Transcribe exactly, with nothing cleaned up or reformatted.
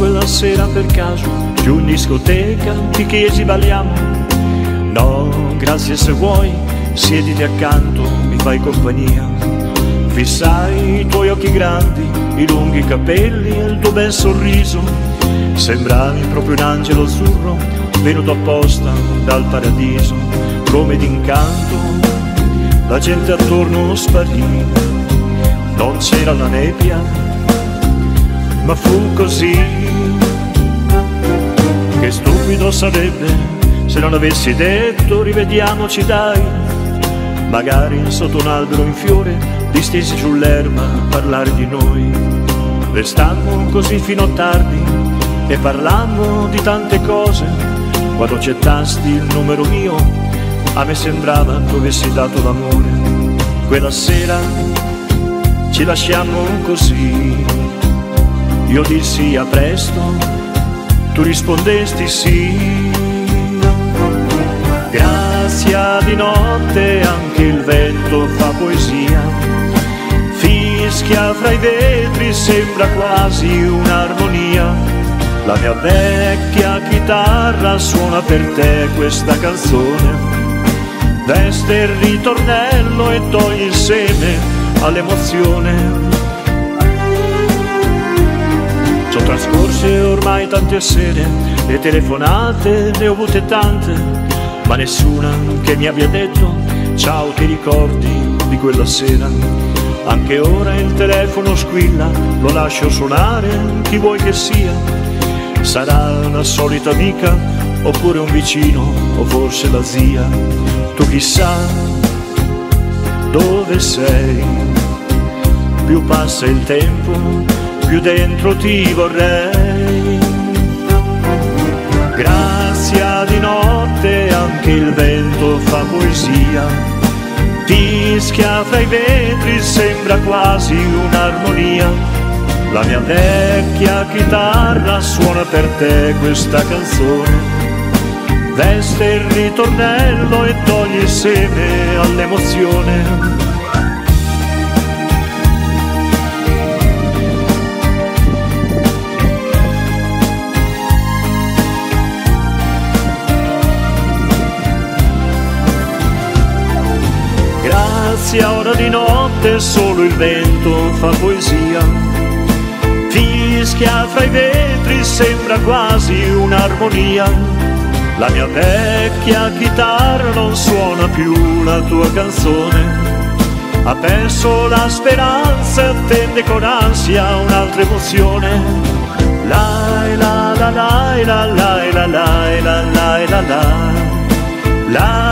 quella sera per caso, giù in discoteca, ti chiesi balliamo. No, grazie se vuoi, siediti accanto, mi fai compagnia. Fissai i tuoi occhi grandi, i lunghi capelli e il tuo bel sorriso. Sembravi proprio un angelo azzurro, venuto apposta dal paradiso. Come d'incanto, la gente attorno sparì. Non c'era la nebbia, ma fu così. Che stupido sarebbe se non avessi detto rivediamoci dai. Magari sotto un albero in fiore, distesi sull'erba a parlare di noi. Restammo così fino a tardi e parlammo di tante cose. Quando accettasti il numero mio, a me sembrava tu avessi dato l'amore. Quella sera ci lasciammo così. Io dissi a presto, tu rispondesti sì. Grazia di notte, anche il vento fa poesia. Fischia fra i vetri, sembra quasi un'armonia. La mia vecchia chitarra suona per te questa canzone. Veste il ritornello e toglie il seme all'emozione. Sono trascorse ormai tante sere, le telefonate ne ho avute tante, ma nessuna che mi abbia detto ciao, ti ricordi di quella sera? Anche ora il telefono squilla, lo lascio suonare, chi vuoi che sia. Sarà una solita amica, oppure un vicino, o forse la zia. Tu chissà dove sei, più passa il tempo, più dentro ti vorrei. Grazia di notte, anche il vento fa poesia. Fischia fra i vetri, sembra quasi un'armonia. La mia vecchia chitarra suona per te questa canzone. Veste il ritornello e toglie il seme all'emozione. Grazia, ora di notte solo il vento fa poesia. Fischia fra i vetri, sembra quasi un'armonia. La mia vecchia chitarra non suona più la tua canzone. Ha perso la speranza e attende con ansia un'altra emozione. Lai la la la la la la la la la la la la.